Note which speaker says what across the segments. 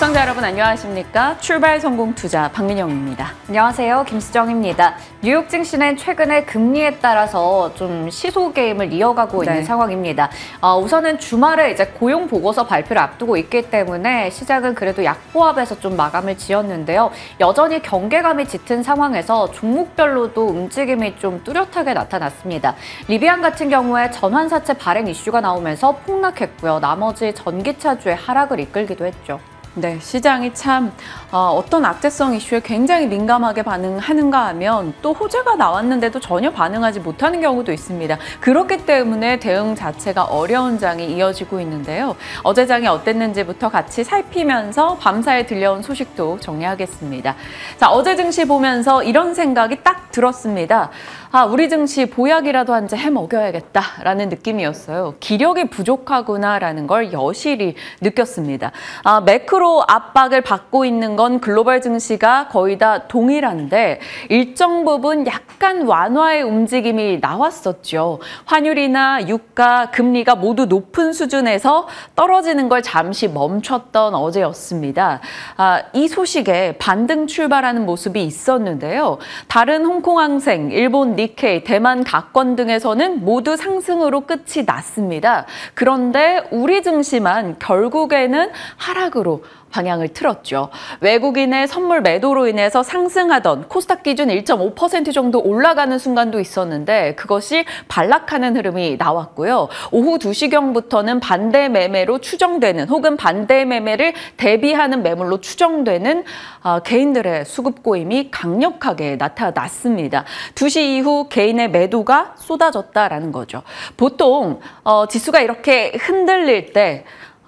Speaker 1: 시청자 여러분 안녕하십니까? 출발 성공 투자 박민영입니다.
Speaker 2: 안녕하세요. 김수정입니다. 뉴욕 증시는 최근에 금리에 따라서 좀 시소 게임을 이어가고 있는 상황입니다. 우선은 주말에 이제 고용 보고서 발표를 앞두고 있기 때문에 시장은 그래도 약보합에서 좀 마감을 지었는데요. 여전히 경계감이 짙은 상황에서 종목별로도 움직임이 좀 뚜렷하게 나타났습니다. 리비안 같은 경우에 전환사채 발행 이슈가 나오면서 폭락했고요. 나머지 전기차주의 하락을 이끌기도 했죠.
Speaker 1: 네, 시장이 참 어떤 악재성 이슈에 굉장히 민감하게 반응하는가 하면 또 호재가 나왔는데도 전혀 반응하지 못하는 경우도 있습니다. 그렇기 때문에 대응 자체가 어려운 장이 이어지고 있는데요. 어제 장이 어땠는지부터 같이 살피면서 밤사이 들려온 소식도 정리하겠습니다. 자, 어제 증시 보면서 이런 생각이 딱 들었습니다. 우리 증시 보약이라도 한 잔 해먹여야겠다라는 느낌이었어요. 기력이 부족하구나라는 걸 여실히 느꼈습니다. 매크로 압박을 받고 있는 건 글로벌 증시가 거의 다 동일한데 일정 부분 약간 완화의 움직임이 나왔었죠. 환율이나 유가, 금리가 모두 높은 수준에서 떨어지는 걸 잠시 멈췄던 어제였습니다. 이 소식에 반등 출발하는 모습이 있었는데요. 다른 홍콩항생, 일본 니케이, 대만 가권 등에서는 모두 상승으로 끝이 났습니다. 그런데 우리 증시만 결국에는 하락으로 방향을 틀었죠. 외국인의 선물 매도로 인해서 상승하던 코스닥 기준 1.5% 정도 올라가는 순간도 있었는데 그것이 반락하는 흐름이 나왔고요. 오후 2시경부터는 반대 매매로 추정되는 혹은 반대 매매를 대비하는 매물로 추정되는 개인들의 수급 고임이 강력하게 나타났습니다. 2시 이후 개인의 매도가 쏟아졌다라는 거죠. 보통 지수가 이렇게 흔들릴 때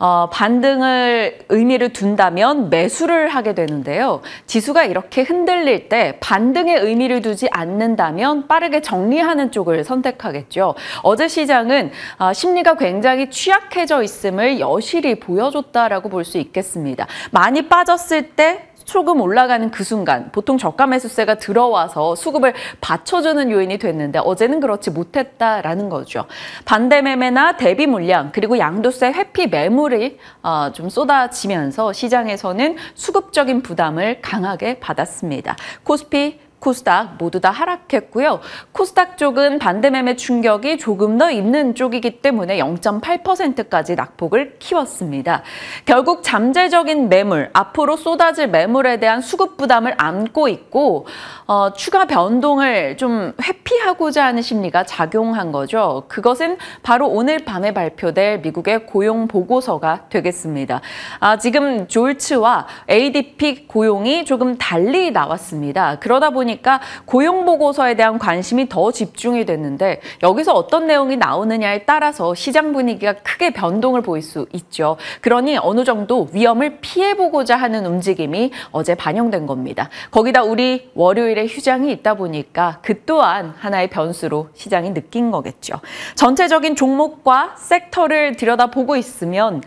Speaker 1: 반등을 의미를 둔다면 매수를 하게 되는데요. 지수가 이렇게 흔들릴 때 반등의 의미를 두지 않는다면 빠르게 정리하는 쪽을 선택하겠죠. 어제 시장은 심리가 굉장히 취약해져 있음을 여실히 보여줬다라고 볼 수 있겠습니다. 많이 빠졌을 때 조금 올라가는 그 순간 보통 저가 매수세가 들어와서 수급을 받쳐주는 요인이 됐는데 어제는 그렇지 못했다라는 거죠. 반대 매매나 대비 물량 그리고 양도세 회피 매물이 좀 쏟아지면서 시장에서는 수급적인 부담을 강하게 받았습니다. 코스피, 코스닥 모두 다 하락했고요. 코스닥 쪽은 반대 매매 충격이 조금 더 있는 쪽이기 때문에 0.8%까지 낙폭을 키웠습니다. 결국 잠재적인 매물, 앞으로 쏟아질 매물에 대한 수급 부담을 안고 있고 추가 변동을 좀 회피하고자 하는 심리가 작용한 거죠. 그것은 바로 오늘 밤에 발표될 미국의 고용 보고서가 되겠습니다. 지금 졸츠와 ADP 고용이 조금 달리 나왔습니다. 그러다 보니까 고용 보고서에 대한 관심이 더 집중이 됐는데 여기서 어떤 내용이 나오느냐에 따라서 시장 분위기가 크게 변동을 보일 수 있죠. 그러니 어느 정도 위험을 피해보고자 하는 움직임이 어제 반영된 겁니다. 거기다 우리 월요일에 휴장이 있다 보니까 그 또한 하나의 변수로 시장이 느낀 거겠죠. 전체적인 종목과 섹터를 들여다보고 있으면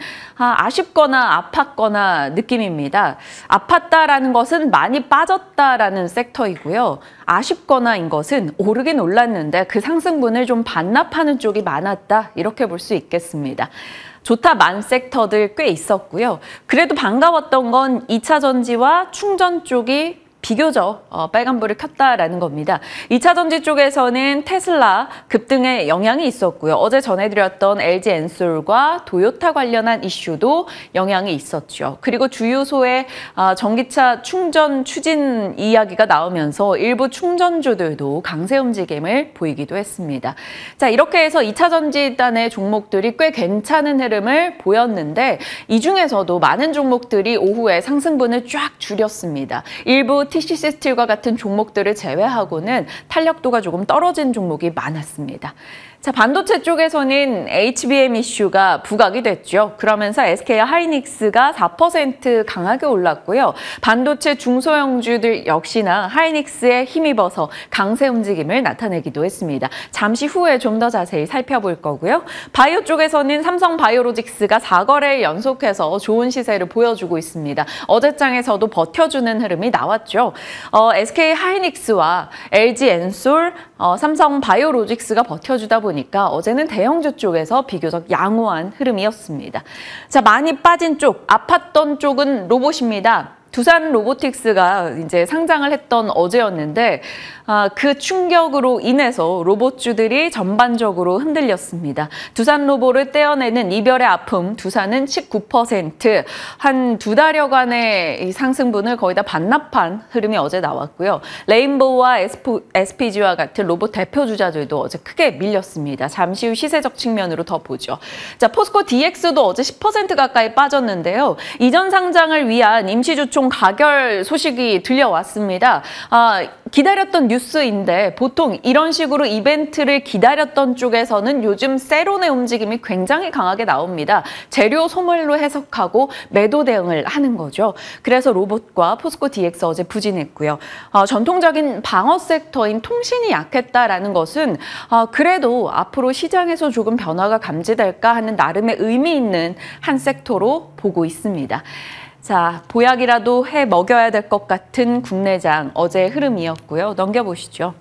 Speaker 1: 아쉽거나 아팠거나 느낌입니다. 아팠다라는 것은 많이 빠졌다라는 섹터이고요. 아쉽거나인 것은 오르긴 올랐는데 그 상승분을 좀 반납하는 쪽이 많았다 이렇게 볼 수 있겠습니다. 좋다 만 섹터들 꽤 있었고요. 그래도 반가웠던 건 2차 전지와 충전 쪽이 비교적 빨간불을 켰다라는 겁니다. 2차 전지 쪽에서는 테슬라 급등에 영향이 있었고요. 어제 전해드렸던 LG 엔솔과 도요타 관련한 이슈도 영향이 있었죠. 그리고 주유소에 전기차 충전 추진 이야기가 나오면서 일부 충전주들도 강세 움직임을 보이기도 했습니다. 자, 이렇게 해서 2차 전지단의 종목들이 꽤 괜찮은 흐름을 보였는데 이 중에서도 많은 종목들이 오후에 상승분을 쫙 줄였습니다. 일부 TCC 스틸과 같은 종목들을 제외하고는 탄력도가 조금 떨어진 종목이 많았습니다. 자, 반도체 쪽에서는 HBM 이슈가 부각이 됐죠. 그러면서 SK 하이닉스가 4% 강하게 올랐고요. 반도체 중소형주들 역시나 하이닉스에 힘입어서 강세 움직임을 나타내기도 했습니다. 잠시 후에 좀 더 자세히 살펴볼 거고요. 바이오 쪽에서는 삼성 바이오로직스가 4거래일 연속해서 좋은 시세를 보여주고 있습니다. 어제장에서도 버텨주는 흐름이 나왔죠. 거죠. SK 하이닉스와 LG 엔솔, 삼성 바이오로직스가 버텨주다 보니까 어제는 대형주 쪽에서 비교적 양호한 흐름이었습니다. 자, 많이 빠진 쪽, 아팠던 쪽은 로봇입니다. 두산 로보틱스가 이제 상장을 했던 어제였는데 그 충격으로 인해서 로봇주들이 전반적으로 흔들렸습니다. 두산 로보를 떼어내는 이별의 아픔, 두산은 19%, 한 2달여간의 이 상승분을 거의 다 반납한 흐름이 어제 나왔고요. 레인보우와 SPG와 같은 로봇 대표 주자들도 어제 크게 밀렸습니다. 잠시 후 시세적 측면으로 더 보죠. 자, 포스코 DX도 어제 10% 가까이 빠졌는데요. 이전 상장을 위한 임시주총 가결 소식이 들려왔습니다. 기다렸던 뉴스인데 보통 이런 식으로 이벤트를 기다렸던 쪽에서는 요즘 세론의 움직임이 굉장히 강하게 나옵니다. 재료 소멸로 해석하고 매도 대응을 하는 거죠. 그래서 로봇과 포스코 DX 어제 부진했고요. 전통적인 방어 섹터인 통신이 약했다라는 것은 그래도 앞으로 시장에서 조금 변화가 감지될까 하는 나름의 의미 있는 한 섹터로 보고 있습니다. 자, 보약이라도 해 먹여야 될 것 같은 국내장 어제의 흐름이었고요. 넘겨보시죠.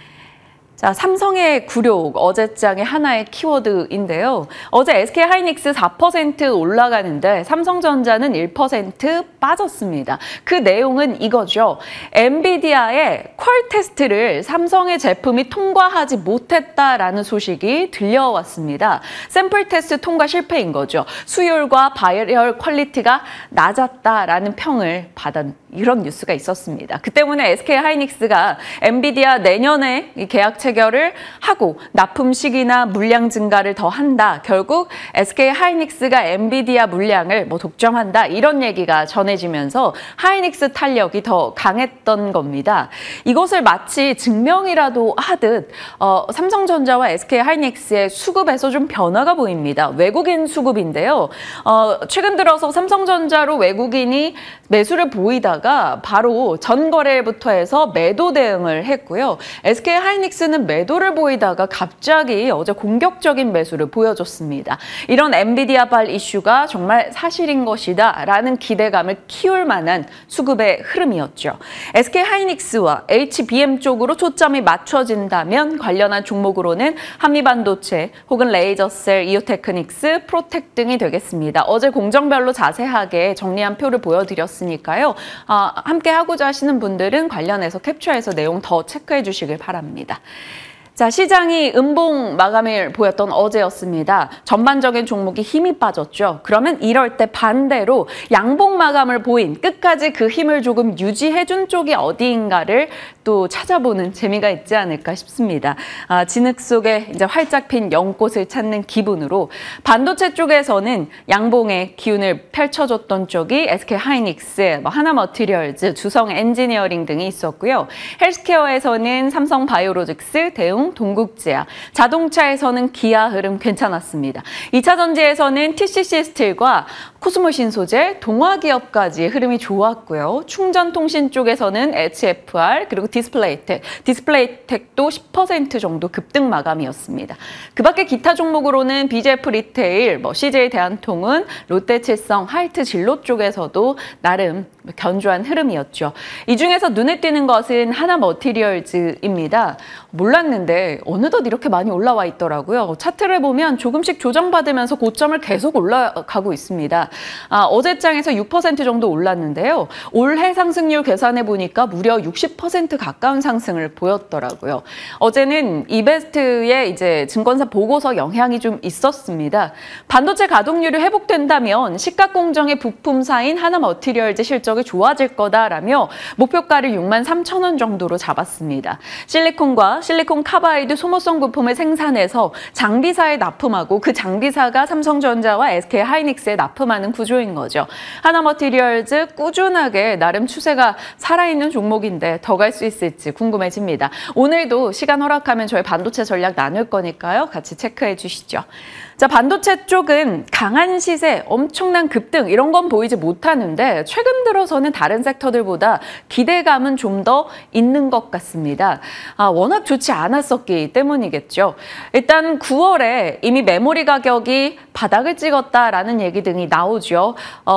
Speaker 1: 자, 삼성의 굴욕, 어제장의 하나의 키워드인데요. 어제 SK 하이닉스 4% 올라가는데 삼성전자는 1% 빠졌습니다. 그 내용은 이거죠. 엔비디아의 퀄 테스트를 삼성의 제품이 통과하지 못했다라는 소식이 들려왔습니다. 샘플 테스트 통과 실패인 거죠. 수율과 바이럴 퀄리티가 낮았다라는 평을 받은 이런 뉴스가 있었습니다. 그 때문에 SK 하이닉스가 엔비디아 내년에 이 계약 체결을 하고 납품 시기나 물량 증가를 더 한다. 결국 SK 하이닉스가 엔비디아 물량을 독점한다. 이런 얘기가 전해지면서 하이닉스 탄력이 더 강했던 겁니다. 이것을 마치 증명이라도 하듯 삼성전자와 SK 하이닉스의 수급에서 좀 변화가 보입니다. 외국인 수급인데요. 최근 들어서 삼성전자로 외국인이 매수를 보이다가 바로 전거래부터 해서 매도 대응을 했고요. SK 하이닉스는 매도를 보이다가 갑자기 어제 공격적인 매수를 보여줬습니다. 이런 엔비디아발 이슈가 정말 사실인 것이다 라는 기대감을 키울 만한 수급의 흐름이었죠. SK 하이닉스와 HBM 쪽으로 초점이 맞춰진다면 관련한 종목으로는 한미반도체 혹은 레이저셀, 이오테크닉스, 프로텍 등이 되겠습니다. 어제 공정별로 자세하게 정리한 표를 보여드렸으니까요. 함께 하고자 하시는 분들은 관련해서 캡처해서 내용 더 체크해 주시길 바랍니다. 자, 시장이 음봉 마감을 보였던 어제였습니다. 전반적인 종목이 힘이 빠졌죠. 그러면 이럴 때 반대로 양봉 마감을 보인 끝까지 그 힘을 조금 유지해준 쪽이 어디인가를 또 찾아보는 재미가 있지 않을까 싶습니다. 진흙 속에 이제 활짝 핀 연꽃을 찾는 기분으로 반도체 쪽에서는 양봉의 기운을 펼쳐줬던 쪽이 SK 하이닉스, 하나머티리얼즈, 주성 엔지니어링 등이 있었고요. 헬스케어에서는 삼성 바이오로직스, 대웅, 동국제약, 자동차에서는 기아 흐름 괜찮았습니다. 2차 전지에서는 TCC 스틸과 코스모 신소재, 동화기업까지 흐름이 좋았고요. 충전통신 쪽에서는 HFR 그리고 디스플레이텍도 10% 정도 급등 마감이었습니다. 그 밖에 기타 종목으로는 BJF 리테일, CJ 대한통운, 롯데칠성, 하이트 진로 쪽에서도 나름 견조한 흐름이었죠. 이 중에서 눈에 띄는 것은 하나머티리얼즈입니다. 몰랐는데 어느덧 이렇게 많이 올라와 있더라고요. 차트를 보면 조금씩 조정받으면서 고점을 계속 올라가고 있습니다. 어제장에서 6% 정도 올랐는데요. 올해 상승률 계산해 보니까 무려 60% 가까운 상승을 보였더라고요. 어제는 이베스트의 이제 증권사 보고서 영향이 좀 있었습니다. 반도체 가동률이 회복된다면 시가 공정의 부품사인 하나머티리얼즈 실적이 좋아질 거다라며 목표가를 63,000원 정도로 잡았습니다. 실리콘과 실리콘 카바이드 소모성 부품을 생산해서 장비사에 납품하고 그 장비사가 삼성전자와 SK 하이닉스에 납품하는 구조인 거죠. 하나머티리얼즈 꾸준하게 나름 추세가 살아있는 종목인데 더 갈 수 있을지 궁금해집니다. 오늘도 시간 허락하면 저희 반도체 전략 나눌 거니까요. 같이 체크해 주시죠. 자, 반도체 쪽은 강한 시세, 엄청난 급등 이런 건 보이지 못하는데 최근 들어서는 다른 섹터들보다 기대감은 좀 더 있는 것 같습니다. 워낙 좋지 않았었거든요. 있었기 때문이겠죠. 일단 9월에 이미 메모리 가격이 바닥을 찍었다라는 얘기 등이 나오죠.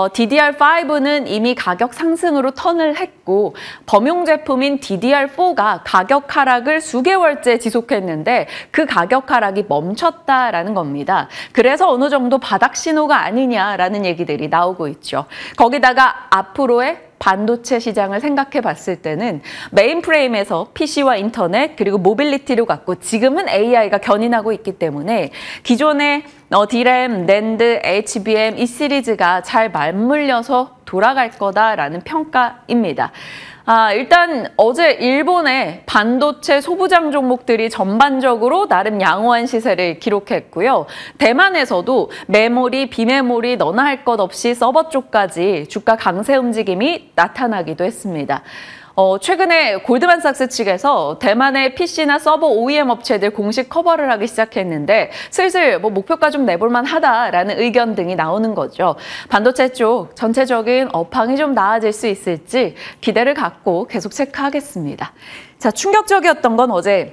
Speaker 1: DDR5는 이미 가격 상승으로 턴을 했고 범용 제품인 DDR4가 가격 하락을 수개월째 지속했는데 그 가격 하락이 멈췄다라는 겁니다. 그래서 어느 정도 바닥 신호가 아니냐라는 얘기들이 나오고 있죠. 거기다가 앞으로의 반도체 시장을 생각해 봤을 때는 메인프레임에서 PC와 인터넷 그리고 모빌리티를 갖고 지금은 AI가 견인하고 있기 때문에 기존의 DRAM, NAND, HBM 이 시리즈가 잘 맞물려서 돌아갈 거다라는 평가입니다. 일단 어제 일본의 반도체 소부장 종목들이 전반적으로 나름 양호한 시세를 기록했고요. 대만에서도 메모리, 비메모리 너나 할 것 없이 서버 쪽까지 주가 강세 움직임이 나타나기도 했습니다. 최근에 골드만삭스 측에서 대만의 PC나 서버 OEM 업체들 공식 커버를 하기 시작했는데 슬슬 목표가 좀 내볼만 하다라는 의견 등이 나오는 거죠. 반도체 쪽 전체적인 업황이 좀 나아질 수 있을지 기대를 갖고 계속 체크하겠습니다. 자, 충격적이었던 건 어제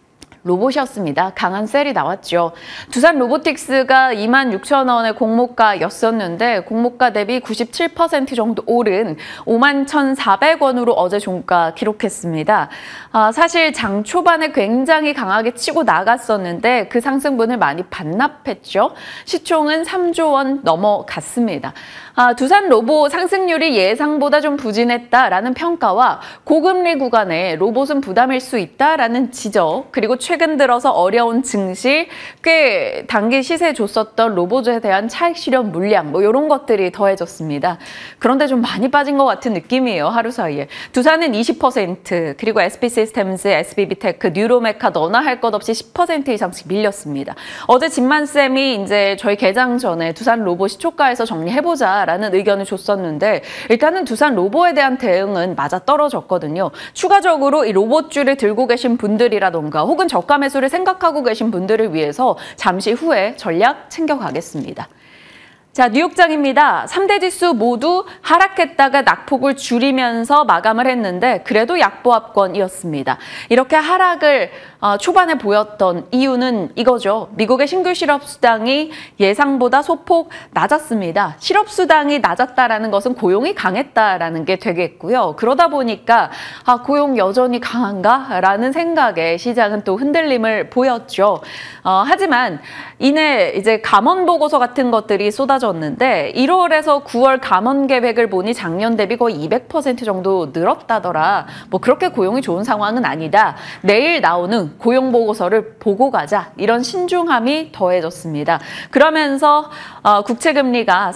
Speaker 1: 로봇이었습니다. 강한 셀이 나왔죠. 두산 로보틱스가 26,000원의 공모가였었는데 공모가 대비 97% 정도 오른 51,400원으로 어제 종가 기록했습니다. 사실 장 초반에 굉장히 강하게 치고 나갔었는데 그 상승분을 많이 반납했죠. 시총은 3조 원 넘어갔습니다. 두산 로봇 상승률이 예상보다 좀 부진했다라는 평가와 고금리 구간에 로봇은 부담일 수 있다라는 지적, 그리고 최근 들어서 어려운 증시, 꽤 단기 시세 줬었던 로봇에 대한 차익 실현 물량 이런 것들이 더해졌습니다. 그런데 좀 많이 빠진 것 같은 느낌이에요. 하루 사이에. 두산은 20%, 그리고 SP시스템즈, SBB테크, 뉴로메카 너나 할 것 없이 10% 이상씩 밀렸습니다. 어제 진만쌤이 이제 저희 개장 전에 두산 로봇 시초가에서 정리해보자 라는 의견을 줬었는데 일단은 두산 로봇에 대한 대응은 맞아떨어졌거든요. 추가적으로 이 로봇주를 들고 계신 분들이라던가 혹은 저가 매수를 생각하고 계신 분들을 위해서 잠시 후에 전략 챙겨가겠습니다. 자, 뉴욕장입니다. 3대 지수 모두 하락했다가 낙폭을 줄이면서 마감을 했는데 그래도 약보합권이었습니다. 이렇게 하락을 초반에 보였던 이유는 이거죠. 미국의 신규 실업수당이 예상보다 소폭 낮았습니다. 실업수당이 낮았다라는 것은 고용이 강했다라는 게 되겠고요. 그러다 보니까 고용 여전히 강한가? 라는 생각에 시장은 또 흔들림을 보였죠. 하지만 이내 이제 감원 보고서 같은 것들이 쏟아졌는데 1월에서 9월 감원 계획을 보니 작년 대비 거의 200% 정도 늘었다더라. 그렇게 고용이 좋은 상황은 아니다. 내일 나오는 고용 보고서를 보고 가자. 이런 신중함이 더해졌습니다. 그러면서 국채금리가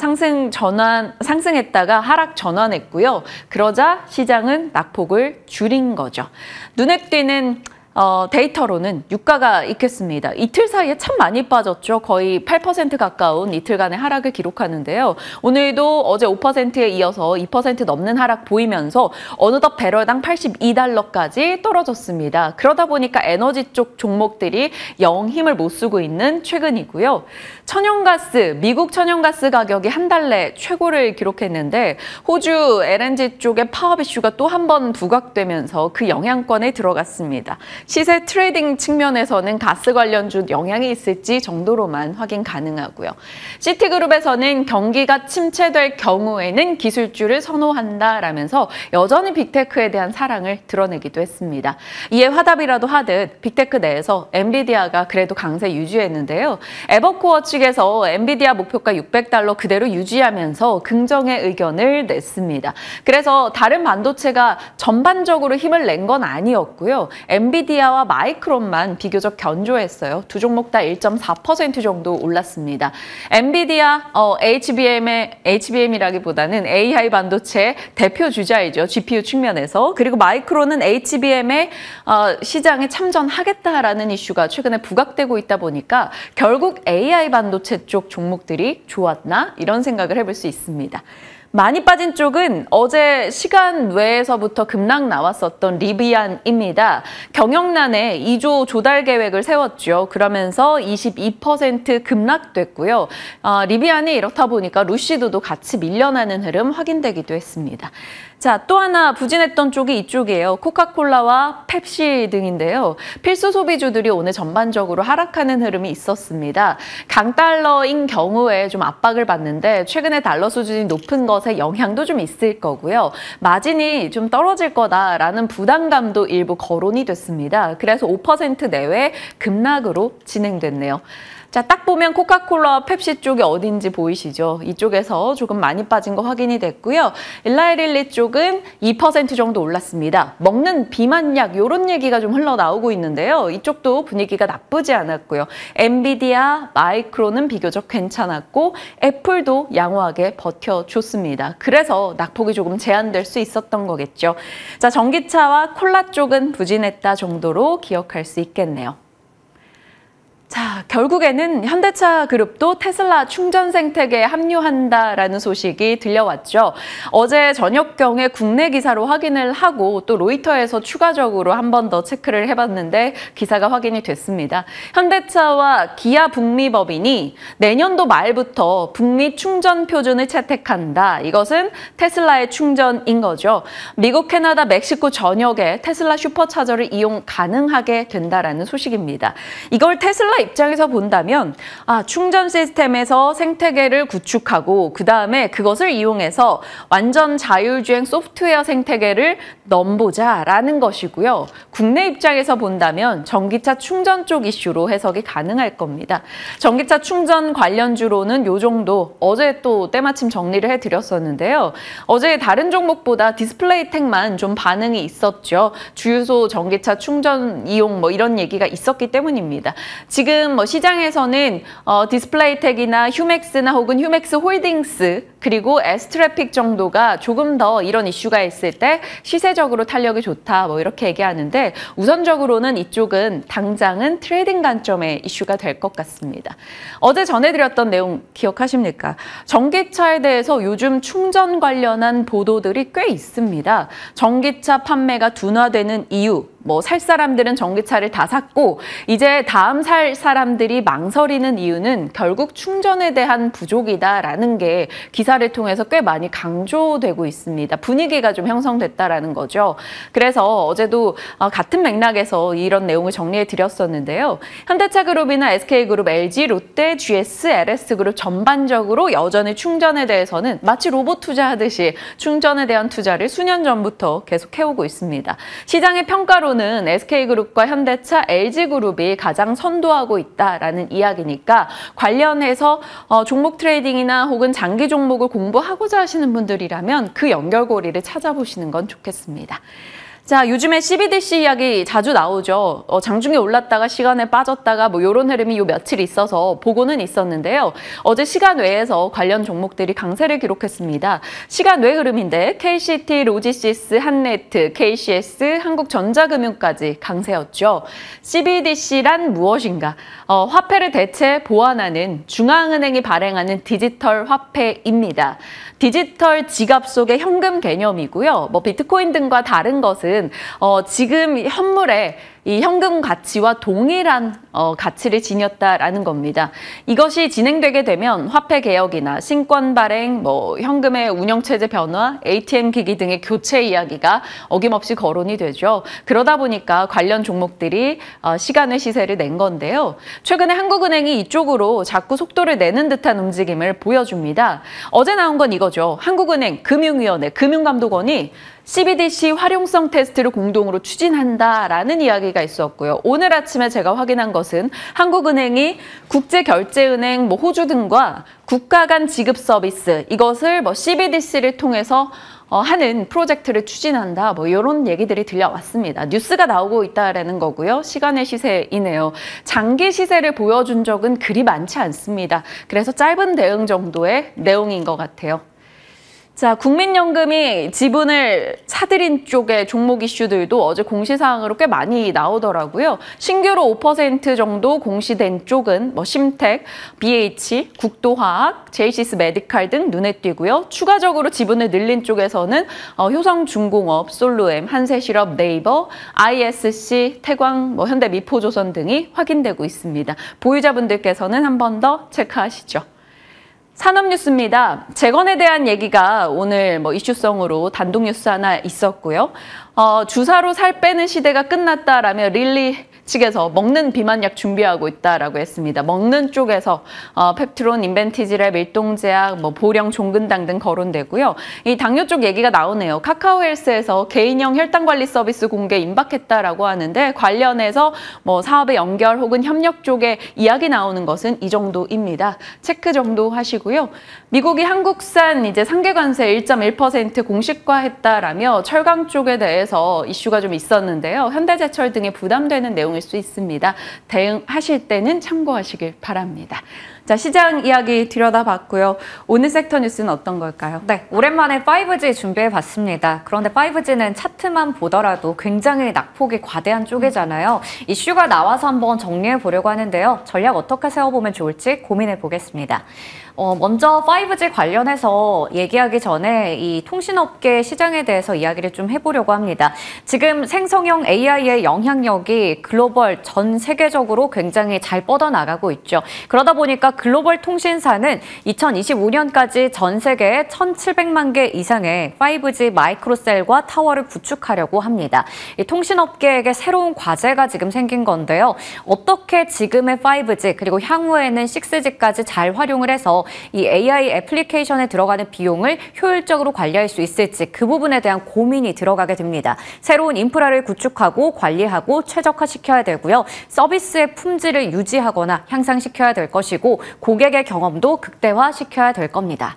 Speaker 1: 상승했다가 하락 전환했고요. 그러자 시장은 낙폭을 줄인 거죠. 눈에 띄는 데이터로는 유가가 있겠습니다. 이틀 사이에 참 많이 빠졌죠. 거의 8% 가까운 이틀간의 하락을 기록하는데요. 오늘도 어제 5%에 이어서 2% 넘는 하락 보이면서 어느덧 배럴당 82달러까지 떨어졌습니다. 그러다 보니까 에너지 쪽 종목들이 영 힘을 못 쓰고 있는 최근이고요. 천연가스, 미국 천연가스 가격이 한 달 내 최고를 기록했는데 호주 LNG 쪽의 파업 이슈가 또 한 번 부각되면서 그 영향권에 들어갔습니다. 시세 트레이딩 측면에서는 가스 관련주 영향이 있을지 정도로만 확인 가능하고요. 시티그룹에서는 경기가 침체될 경우에는 기술주를 선호한다라면서 여전히 빅테크에 대한 사랑을 드러내기도 했습니다. 이에 화답이라도 하듯 빅테크 내에서 엔비디아가 그래도 강세 유지했는데요. 에버코어 측에서 엔비디아 목표가 600달러 그대로 유지하면서 긍정의 의견을 냈습니다. 그래서 다른 반도체가 전반적으로 힘을 낸 건 아니었고요. 엔비디아와 마이크론만 비교적 견조했어요. 두 종목 다 1.4% 정도 올랐습니다. 엔비디아 HBM이라기보다는 AI 반도체 대표 주자이죠. GPU 측면에서. 그리고 마이크론은 HBM의 시장에 참전하겠다라는 이슈가 최근에 부각되고 있다 보니까 결국 AI 반도체 쪽 종목들이 좋았나? 이런 생각을 해볼 수 있습니다. 많이 빠진 쪽은 어제 시간 외에서부터 급락 나왔었던 리비안입니다. 경영난에 2조 조달 계획을 세웠죠. 그러면서 22% 급락됐고요. 리비안이 이렇다 보니까 루시드도 같이 밀려나는 흐름 확인되기도 했습니다. 자, 또 하나 부진했던 쪽이 이쪽이에요. 코카콜라와 펩시 등인데요. 필수 소비주들이 오늘 전반적으로 하락하는 흐름이 있었습니다. 강달러인 경우에 좀 압박을 받는데 최근에 달러 수준이 높은 것에 영향도 좀 있을 거고요. 마진이 좀 떨어질 거다라는 부담감도 일부 거론이 됐습니다. 그래서 5% 내외 급락으로 진행됐네요. 자, 딱 보면 코카콜라와 펩시 쪽이 어딘지 보이시죠? 이쪽에서 조금 많이 빠진 거 확인이 됐고요. 일라이릴리 쪽은 2% 정도 올랐습니다. 먹는 비만약 이런 얘기가 좀 흘러나오고 있는데요. 이쪽도 분위기가 나쁘지 않았고요. 엔비디아, 마이크론은 비교적 괜찮았고 애플도 양호하게 버텨줬습니다. 그래서 낙폭이 조금 제한될 수 있었던 거겠죠. 자, 전기차와 콜라 쪽은 부진했다 정도로 기억할 수 있겠네요. 자, 결국에는 현대차 그룹도 테슬라 충전 생태계에 합류한다라는 소식이 들려왔죠. 어제 저녁경에 국내 기사로 확인을 하고 또 로이터에서 추가적으로 한 번 더 체크를 해봤는데 기사가 확인이 됐습니다. 현대차와 기아 북미법인이 내년도 말부터 북미 충전 표준을 채택한다. 이것은 테슬라의 충전인 거죠. 미국, 캐나다, 멕시코 전역에 테슬라 슈퍼차저를 이용 가능하게 된다라는 소식입니다. 이걸 테슬라 입장에서 본다면 충전 시스템에서 생태계를 구축하고 그다음에 그것을 이용해서 완전 자율주행 소프트웨어 생태계를 넘보자라는 것이고요. 국내 입장에서 본다면 전기차 충전 쪽 이슈로 해석이 가능할 겁니다. 전기차 충전 관련주로는 요 정도 어제 또 때마침 정리를 해드렸었는데요. 어제 다른 종목보다 디스플레이텍만 좀 반응이 있었죠. 주유소 전기차 충전 이용 뭐 이런 얘기가 있었기 때문입니다. 지금 시장에서는 디스플레이텍이나 휴맥스나 혹은 휴맥스 홀딩스 그리고 에스트래픽 정도가 조금 더 이런 이슈가 있을 때 시세적으로 탄력이 좋다 뭐 이렇게 얘기하는데 우선적으로는 이쪽은 당장은 트레이딩 관점의 이슈가 될 것 같습니다. 어제 전해드렸던 내용 기억하십니까? 전기차에 대해서 요즘 충전 관련한 보도들이 꽤 있습니다. 전기차 판매가 둔화되는 이유 살 사람들은 전기차를 다 샀고 이제 다음 살 사람들이 망설이는 이유는 결국 충전에 대한 부족이다라는 게 기사를 통해서 꽤 많이 강조되고 있습니다. 분위기가 좀 형성됐다라는 거죠. 그래서 어제도 같은 맥락에서 이런 내용을 정리해 드렸었는데요. 현대차그룹이나 SK그룹, LG, 롯데, GS, LS그룹 전반적으로 여전히 충전에 대해서는 마치 로봇 투자하듯이 충전에 대한 투자를 수년 전부터 계속 해오고 있습니다. 시장의 평가로는 SK그룹과 현대차, LG그룹이 가장 선도하고 있다라는 이야기니까 관련해서 종목 트레이딩이나 혹은 장기 종목을 공부하고자 하시는 분들이라면 그 연결고리를 찾아보시는 건 좋겠습니다. 자, 요즘에 CBDC 이야기 자주 나오죠. 장중에 올랐다가 시간에 빠졌다가 이런 흐름이 요 며칠 있어서 보고는 있었는데요. 어제 시간 외에서 관련 종목들이 강세를 기록했습니다. 시간 외 흐름인데 KCT, 로지시스, 한네트, KCS, 한국전자금융까지 강세였죠. CBDC란 무엇인가? 화폐를 대체 보완하는 중앙은행이 발행하는 디지털 화폐입니다. 디지털 지갑 속의 현금 개념이고요. 비트코인 등과 다른 것은 지금 현물에 이 현금 가치와 동일한 가치를 지녔다라는 겁니다. 이것이 진행되게 되면 화폐 개혁이나 신권 발행, 현금의 운영체제 변화, ATM 기기 등의 교체 이야기가 어김없이 거론이 되죠. 그러다 보니까 관련 종목들이 시간의 시세를 낸 건데요. 최근에 한국은행이 이쪽으로 자꾸 속도를 내는 듯한 움직임을 보여줍니다. 어제 나온 건 이거죠. 한국은행, 금융위원회, 금융감독원이 CBDC 활용성 테스트를 공동으로 추진한다라는 이야기가 있었고요. 오늘 아침에 제가 확인한 것은 한국은행이 국제결제은행, 호주 등과 국가 간 지급 서비스 이것을 CBDC를 통해서 하는 프로젝트를 추진한다. 이런 얘기들이 들려왔습니다. 뉴스가 나오고 있다라는 거고요. 시간의 시세이네요. 장기 시세를 보여준 적은 그리 많지 않습니다. 그래서 짧은 대응 정도의 내용인 것 같아요. 자, 국민연금이 지분을 사들인 쪽의 종목 이슈들도 어제 공시사항으로 꽤 많이 나오더라고요. 신규로 5% 정도 공시된 쪽은 뭐 심텍, BH, 국도화학, 제이시스 메디칼 등 눈에 띄고요. 추가적으로 지분을 늘린 쪽에서는 효성중공업, 솔루엠, 한세실업, 네이버, ISC, 태광, 현대미포조선 등이 확인되고 있습니다. 보유자분들께서는 한 번 더 체크하시죠. 산업뉴스입니다. 재건에 대한 얘기가 오늘 이슈성으로 단독 뉴스 하나 있었고요. 주사로 살 빼는 시대가 끝났다라며 릴리 측에서 먹는 비만약 준비하고 있다라고 했습니다. 먹는 쪽에서 펩트론, 인벤티지랩, 일동제약, 보령, 종근당 등 거론되고요. 이 당뇨 쪽 얘기가 나오네요. 카카오헬스에서 개인형 혈당 관리 서비스 공개 임박했다라고 하는데 관련해서 사업의 연결 혹은 협력 쪽에 이야기 나오는 것은 이 정도입니다. 체크 정도 하시고요. 미국이 한국산 이제 상계 관세 1.1% 공식화했다라며 철강 쪽에 대해서 이슈가 좀 있었는데요. 현대제철 등에 부담되는 내용일 수 있습니다. 대응하실 때는 참고하시길 바랍니다. 자, 시장 이야기 들여다봤고요. 오늘 섹터 뉴스는 어떤 걸까요?
Speaker 2: 네, 오랜만에 5G 준비해봤습니다. 그런데 5G는 차트만 보더라도 굉장히 낙폭이 과대한 쪽이잖아요. 이슈가 나와서 한번 정리해보려고 하는데요. 전략 어떻게 세워보면 좋을지 고민해보겠습니다. 먼저 5G 관련해서 얘기하기 전에 이 통신업계 시장에 대해서 이야기를 좀 해보려고 합니다. 지금 생성형 AI의 영향력이 글로벌 전 세계적으로 굉장히 잘 뻗어나가고 있죠. 그러다 보니까 글로벌 통신사는 2025년까지 전 세계에 1,700만 개 이상의 5G 마이크로셀과 타워를 구축하려고 합니다. 이 통신업계에게 새로운 과제가 지금 생긴 건데요. 어떻게 지금의 5G 그리고 향후에는 6G까지 잘 활용을 해서 이 AI 애플리케이션에 들어가는 비용을 효율적으로 관리할 수 있을지 그 부분에 대한 고민이 들어가게 됩니다. 새로운 인프라를 구축하고 관리하고 최적화시켜야 되고요. 서비스의 품질을 유지하거나 향상시켜야 될 것이고 고객의 경험도 극대화시켜야 될 겁니다.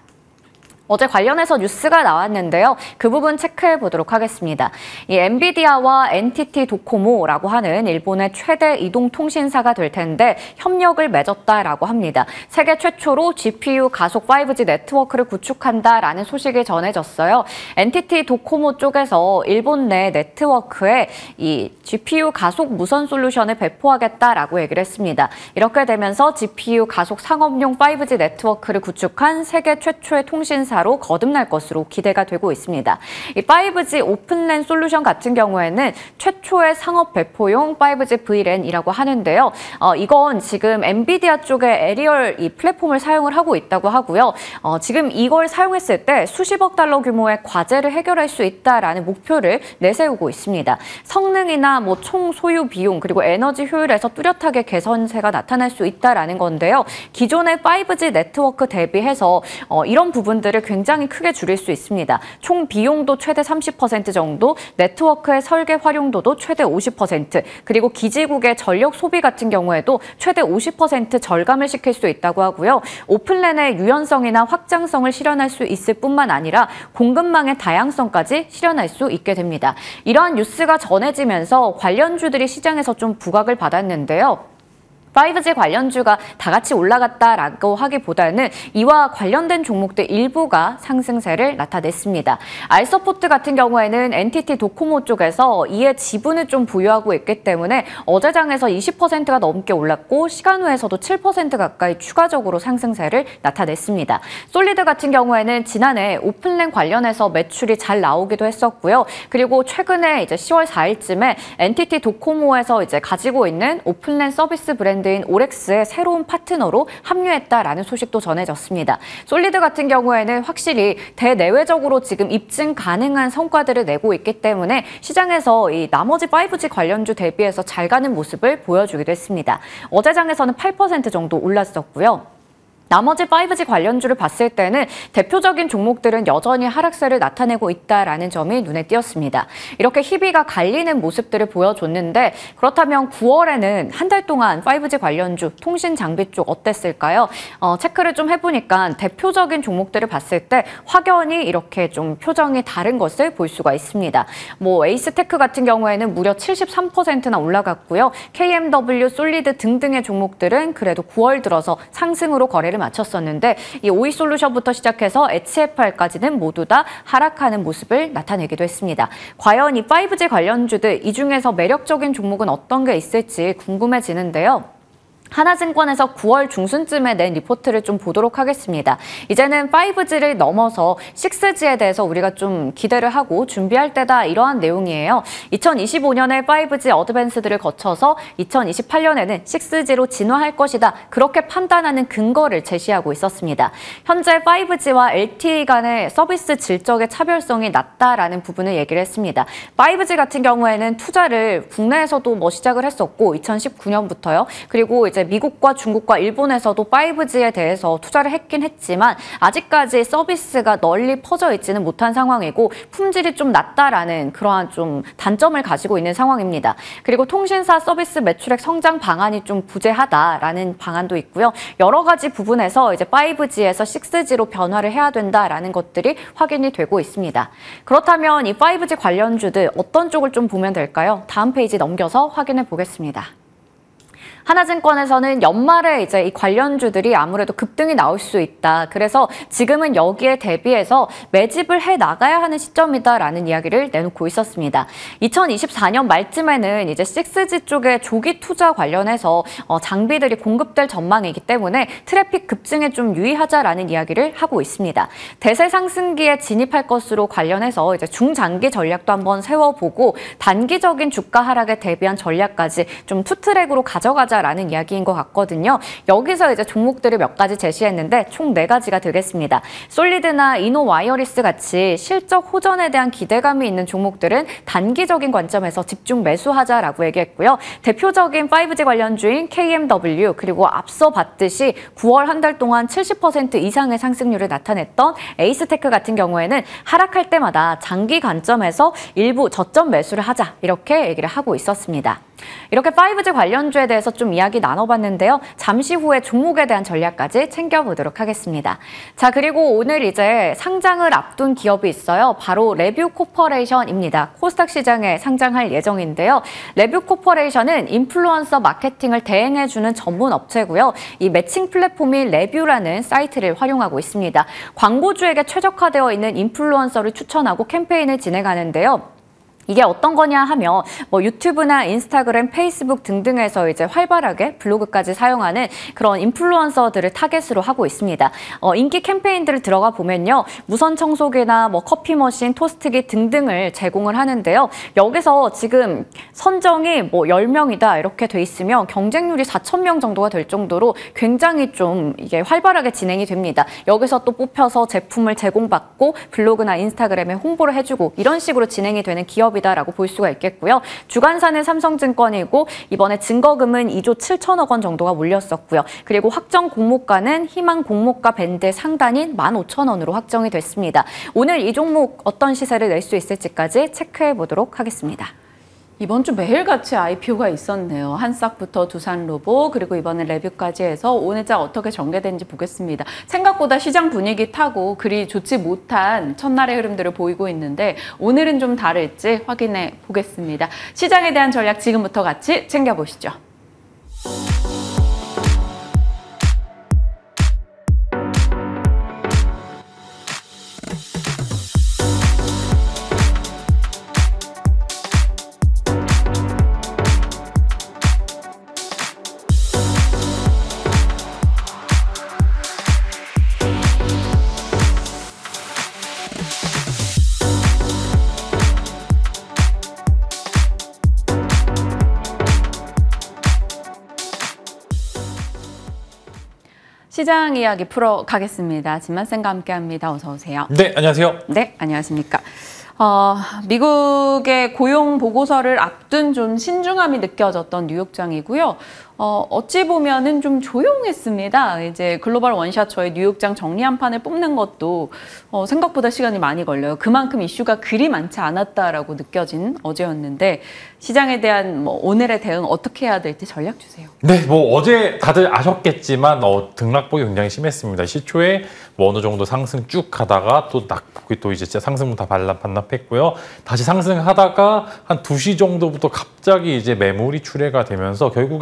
Speaker 2: 어제 관련해서 뉴스가 나왔는데요. 그 부분 체크해 보도록 하겠습니다. 이 엔비디아와 NTT 도코모라고 하는 일본의 최대 이동통신사가 될 텐데 협력을 맺었다라고 합니다. 세계 최초로 GPU 가속 5G 네트워크를 구축한다라는 소식이 전해졌어요. NTT 도코모 쪽에서 일본 내 네트워크에 이 GPU 가속 무선 솔루션을 배포하겠다라고 얘기를 했습니다. 이렇게 되면서 GPU 가속 상업용 5G 네트워크를 구축한 세계 최초의 통신사 로 거듭날 것으로 기대가 되고 있습니다. 이 5G 오픈랜 솔루션 같은 경우에는 최초의 상업 배포용 5G V랜이라고 하는데요. 이건 지금 엔비디아 쪽에 에리얼 이 플랫폼을 사용을 하고 있다고 하고요. 지금 이걸 사용했을 때 수십억 달러 규모의 과제를 해결할 수 있다라는 목표를 내세우고 있습니다. 성능이나 총 소유 비용 그리고 에너지 효율에서 뚜렷하게 개선세가 나타날 수 있다라는 건데요. 기존의 5G 네트워크 대비해서 이런 부분들을 굉장히 크게 줄일 수 있습니다. 총 비용도 최대 30% 정도, 네트워크의 설계 활용도도 최대 50%, 그리고 기지국의 전력 소비 같은 경우에도 최대 50% 절감을 시킬 수 있다고 하고요. 오픈랜의 유연성이나 확장성을 실현할 수 있을 뿐만 아니라 공급망의 다양성까지 실현할 수 있게 됩니다. 이러한 뉴스가 전해지면서 관련주들이 시장에서 좀 부각을 받았는데요. 5G 관련주가 다 같이 올라갔다라고 하기보다는 이와 관련된 종목들 일부가 상승세를 나타냈습니다. 알서포트 같은 경우에는 NTT 도코모 쪽에서 이에 지분을 좀 보유하고 있기 때문에 어제장에서 20%가 넘게 올랐고 시간 후에서도 7% 가까이 추가적으로 상승세를 나타냈습니다. 솔리드 같은 경우에는 지난해 오픈랜 관련해서 매출이 잘 나오기도 했었고요. 그리고 최근에 이제 10월 4일쯤에 NTT 도코모에서 이제 가지고 있는 오픈랜 서비스 브랜드 인 오렉스의 새로운 파트너로 합류했다라는 소식도 전해졌습니다. 솔리드 같은 경우에는 확실히 대내외적으로 지금 입증 가능한 성과들을 내고 있기 때문에 시장에서 이 나머지 5G 관련주 대비해서 잘 가는 모습을 보여주기도 했습니다. 어제장에서는 8% 정도 올랐었고요. 나머지 5G 관련주를 봤을 때는 대표적인 종목들은 여전히 하락세를 나타내고 있다라는 점이 눈에 띄었습니다. 이렇게 희비가 갈리는 모습들을 보여줬는데 그렇다면 9월에는 한 달 동안 5G 관련주, 통신 장비 쪽 어땠을까요? 체크를 좀 해보니까 대표적인 종목들을 봤을 때 확연히 이렇게 좀 표정이 다른 것을 볼 수가 있습니다. 에이스테크 같은 경우에는 무려 73%나 올라갔고요. KMW, 솔리드 등등의 종목들은 그래도 9월 들어서 상승으로 거래를 마쳤었는데 이 OE솔루션부터 시작해서 HFR까지는 모두 다 하락하는 모습을 나타내기도 했습니다. 과연 이 5G 관련주들 이 중에서 매력적인 종목은 어떤 게 있을지 궁금해지는데요. 하나증권에서 9월 중순쯤에 낸 리포트를 좀 보도록 하겠습니다. 이제는 5G를 넘어서 6G에 대해서 우리가 좀 기대를 하고 준비할 때다, 이러한 내용이에요. 2025년에 5G 어드밴스드를 거쳐서 2028년에는 6G로 진화할 것이다, 그렇게 판단하는 근거를 제시하고 있었습니다. 현재 5G와 LTE 간의 서비스 질적의 차별성이 낮다라는 부분을 얘기를 했습니다. 5G 같은 경우에는 투자를 국내에서도 시작을 했었고 2019년부터요. 그리고 이제 미국과 중국과 일본에서도 5G에 대해서 투자를 했긴 했지만 아직까지 서비스가 널리 퍼져 있지는 못한 상황이고 품질이 좀 낮다라는 그러한 좀 단점을 가지고 있는 상황입니다. 그리고 통신사 서비스 매출액 성장 방안이 좀 부재하다라는 방안도 있고요. 여러 가지 부분에서 이제 5G에서 6G로 변화를 해야 된다라는 것들이 확인이 되고 있습니다. 그렇다면 이 5G 관련주들 어떤 쪽을 좀 보면 될까요? 다음 페이지 넘겨서 확인해 보겠습니다. 하나증권에서는 연말에 이제 이 관련주들이 아무래도 급등이 나올 수 있다. 그래서 지금은 여기에 대비해서 매집을 해 나가야 하는 시점이다라는 이야기를 내놓고 있었습니다. 2024년 말쯤에는 이제 6G 쪽에 조기 투자 관련해서 장비들이 공급될 전망이기 때문에 트래픽 급증에 좀 유의하자라는 이야기를 하고 있습니다. 대세 상승기에 진입할 것으로 관련해서 이제 중장기 전략도 한번 세워보고 단기적인 주가 하락에 대비한 전략까지 좀 투트랙으로 가져가자라는 이야기인 것 같거든요. 여기서 이제 종목들을 몇 가지 제시했는데 총 4가지가 되겠습니다. 솔리드나 이노와이어리스 같이 실적 호전에 대한 기대감이 있는 종목들은 단기적인 관점에서 집중 매수하자라고 얘기했고요. 대표적인 5G 관련주인 KMW, 그리고 앞서 봤듯이 9월 한 달 동안 70% 이상의 상승률을 나타냈던 에이스테크 같은 경우에는 하락할 때마다 장기 관점에서 일부 저점 매수를 하자, 이렇게 얘기를 하고 있었습니다. 이렇게 5G 관련주에 대해서 좀 이야기 나눠봤는데요. 잠시 후에 종목에 대한 전략까지 챙겨보도록 하겠습니다. 자, 그리고 오늘 이제 상장을 앞둔 기업이 있어요. 바로 레뷰코퍼레이션입니다. 코스닥 시장에 상장할 예정인데요. 레뷰코퍼레이션은 인플루언서 마케팅을 대행해주는 전문 업체고요. 이 매칭 플랫폼인 레뷰라는 사이트를 활용하고 있습니다. 광고주에게 최적화되어 있는 인플루언서를 추천하고 캠페인을 진행하는데요. 이게 어떤 거냐 하면 유튜브나 인스타그램, 페이스북 등등에서 이제 활발하게 블로그까지 사용하는 그런 인플루언서들을 타겟으로 하고 있습니다. 인기 캠페인들을 들어가 보면요. 무선 청소기나 커피 머신, 토스트기 등등을 제공을 하는데요. 여기서 지금 선정이 10명이다 이렇게 돼 있으면 경쟁률이 4,000명 정도가 될 정도로 굉장히 좀 이게 활발하게 진행이 됩니다. 여기서 또 뽑혀서 제품을 제공받고 블로그나 인스타그램에 홍보를 해주고 이런 식으로 진행이 되는 기업이다라고 볼 수가 있겠고요. 주관사는 삼성증권이고 이번에 증거금은 2조 7천억 원 정도가 몰렸었고요. 그리고 확정 공모가는 희망 공모가 밴드 상단인 15,000원으로 확정이 됐습니다. 오늘 이 종목 어떤 시세를 낼 수 있을지까지 체크해 보도록 하겠습니다.
Speaker 1: 이번 주 매일같이 IPO가 있었네요. 한싹부터 두산로보, 그리고 이번에 레뷰까지 해서 오늘자 어떻게 전개되는지 보겠습니다. 생각보다 시장 분위기 타고 그리 좋지 못한 첫날의 흐름들을 보이고 있는데 오늘은 좀 다를지 확인해 보겠습니다. 시장에 대한 전략 지금부터 같이 챙겨보시죠. 시장 이야기 풀어가겠습니다. 진만쌤과 함께합니다. 어서 오세요.
Speaker 3: 네, 안녕하세요.
Speaker 1: 네, 안녕하십니까. 미국의 고용 보고서를 앞둔 좀 신중함이 느껴졌던 뉴욕장이고요. 어찌 보면은 좀 조용했습니다. 이제 글로벌 원샷처의 뉴욕장 정리 한 판을 뽑는 것도 생각보다 시간이 많이 걸려요. 그만큼 이슈가 그리 많지 않았다라고 느껴진 어제였는데 시장에 대한 오늘의 대응 어떻게 해야 될지 전략 주세요.
Speaker 3: 네, 어제 다들 아셨겠지만 등락폭이 굉장히 심했습니다. 시초에 어느 정도 상승 쭉 가다가 또 낙폭이 또 이제 상승분 다 반납했고요. 다시 상승하다가 한 2시 정도부터 갑자기 이제 매물이 출회가 되면서 결국에는 이제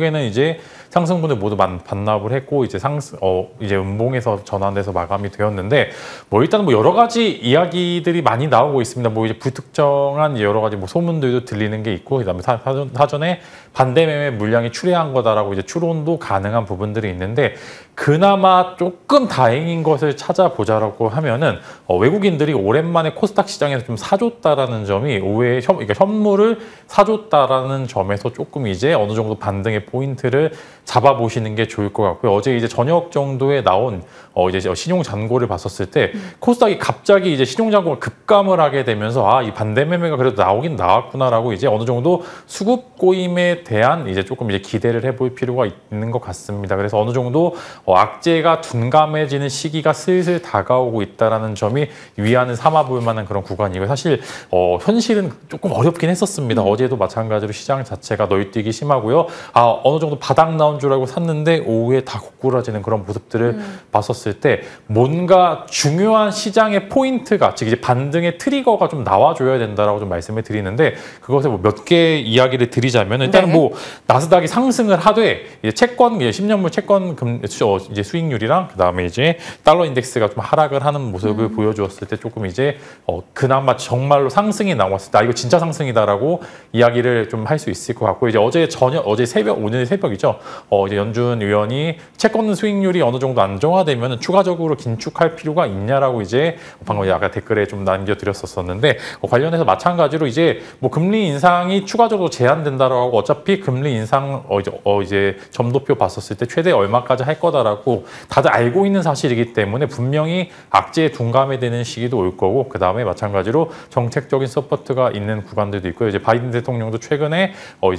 Speaker 3: 이제 상승분을 모두 반납을 했고 이제 이제 음봉에서 전환돼서 마감이 되었는데 뭐 일단 뭐 여러 가지 이야기들이 많이 나오고 있습니다. 뭐 이제 불특정한 여러 가지 뭐 소문들도 들리는 게 있고 그다음에 사전에 반대 매매 물량이 출회한 거다라고 이제 추론도 가능한 부분들이 있는데 그나마 조금 다행인 것을 찾아보자라고 하면은 외국인들이 오랜만에 코스닥 시장에서 좀 사줬다라는 점이 오후에 그러니까 현물을 사줬다라는 점에서 조금 이제 어느 정도 반등의 포인트를 잡아보시는 게 좋을 것 같고요. 어제 이제 저녁 정도에 나온 이제 신용 잔고를 봤었을 때 코스닥이 갑자기 이제 신용 잔고를 급감을 하게 되면서 이 반대 매매가 그래도 나오긴 나왔구나라고 이제 어느 정도 수급 꼬임에 대한 이제 조금 이제 기대를 해볼 필요가 있는 것 같습니다. 그래서 어느 정도 악재가 둔감해지는 시기가 슬슬 다가오고 있다라는 점이 위안을 삼아볼 만한 그런 구간이고요. 사실 현실은 조금 어렵긴 했었습니다. 어제도 마찬가지로 시장 자체가 널뛰기 심하고요. 어느 정도 바닥 나온 줄 알고 샀는데 오후에 다 고꾸라지는 그런 모습들을 봤었을 때 뭔가 중요한 시장의 포인트가 즉 이제 반등의 트리거가 좀 나와줘야 된다라고 좀 말씀을 드리는데 그것을 뭐 몇 개 이야기를 드리자면 일단은 뭐 나스닥이 상승을 하되 이제 채권 10년물 채권 이제 수익률이랑 그다음에 이제 달러 인덱스가 좀 하락을 하는 모습을 보여주었을 때 조금 이제 그나마 정말로 상승이 나왔을 때 이거 진짜 상승이다라고 이야기를 좀 할 수 있을 것 같고 이제 어제 새벽 오늘 새벽이죠. 이제 연준 의원이 채권 수익률이 어느 정도 안정화되면 추가적으로 긴축할 필요가 있냐라고 이제 방금 아까 댓글에 좀 남겨드렸었는데 관련해서 마찬가지로 이제 뭐 금리 인상이 추가적으로 제한된다라고 하고 어차피 금리 인상 이제 점도표 봤었을 때 최대 얼마까지 할 거다라고 다들 알고 있는 사실이기 때문에 분명히 악재에 둔감해 되는 시기도 올 거고 그 다음에 마찬가지로 정책적인 서포트가 있는 구간들도 있고요. 이제 바이든 대통령도 최근에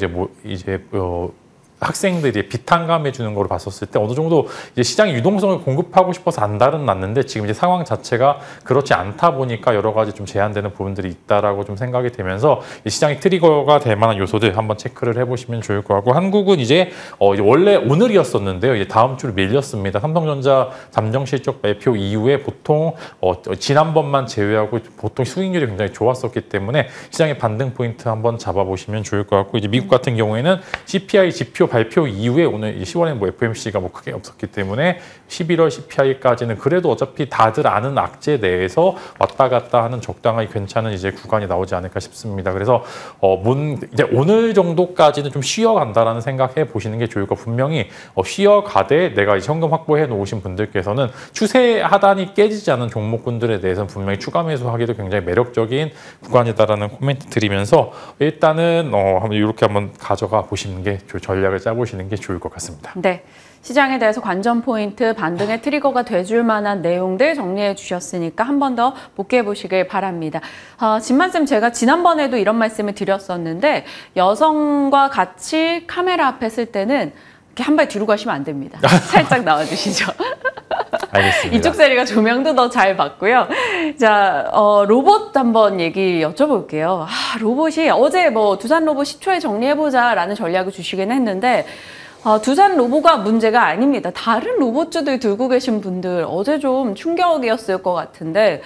Speaker 3: 학생들이 비탄감해 주는 걸 봤었을 때 어느 정도 이제 시장의 유동성을 공급하고 싶어서 안달은 났는데 지금 이제 상황 자체가 그렇지 않다 보니까 여러 가지 좀 제한되는 부분들이 있다라고 좀 생각이 되면서 이 시장의 트리거가 될 만한 요소들 한번 체크를 해보시면 좋을 것 같고 한국은 이제 원래 오늘이었었는데요. 이제 다음 주로 밀렸습니다. 삼성전자 잠정 실적 발표 이후에 보통 지난번만 제외하고 보통 수익률이 굉장히 좋았었기 때문에 시장의 반등 포인트 한번 잡아보시면 좋을 것 같고 이제 미국 같은 경우에는 CPI 지표 발표 이후에 오늘 10월에 뭐 FOMC가 뭐 크게 없었기 때문에 11월 CPI까지는 그래도 어차피 다들 아는 악재 내에서 왔다 갔다 하는 적당하게 괜찮은 이제 구간이 나오지 않을까 싶습니다. 그래서 이제 오늘 정도까지는 좀 쉬어간다라는 생각해 보시는 게 좋을 거 분명히 쉬어가되 내가 이제 현금 확보해 놓으신 분들께서는 추세 하단이 깨지지 않은 종목군들에 대해서는 분명히 추가 매수하기도 굉장히 매력적인 구간이다라는 코멘트 드리면서 일단은 이렇게 한번 가져가 보시는 게 전략을 짜보시는 게 좋을 것 같습니다.
Speaker 1: 네. 시장에 대해서 관전 포인트, 반등의 트리거가 돼줄 만한 내용들 정리해 주셨으니까 한 번 더 복귀해 보시길 바랍니다. 진만쌤 제가 지난번에도 이런 말씀을 드렸었는데 여성과 같이 카메라 앞에 쓸 때는 이렇게 한 발 뒤로 가시면 안 됩니다. 살짝 나와주시죠.
Speaker 3: 알겠습니다.
Speaker 1: 이쪽 자리가 조명도 더 잘 받고요. 자, 로봇 한번 얘기 여쭤볼게요. 로봇이 어제 뭐 두산 로봇 10초에 정리해보자라는 전략을 주시긴 했는데 두산 로봇가 문제가 아닙니다. 다른 로봇주들 들고 계신 분들 어제 좀 충격이었을 것 같은데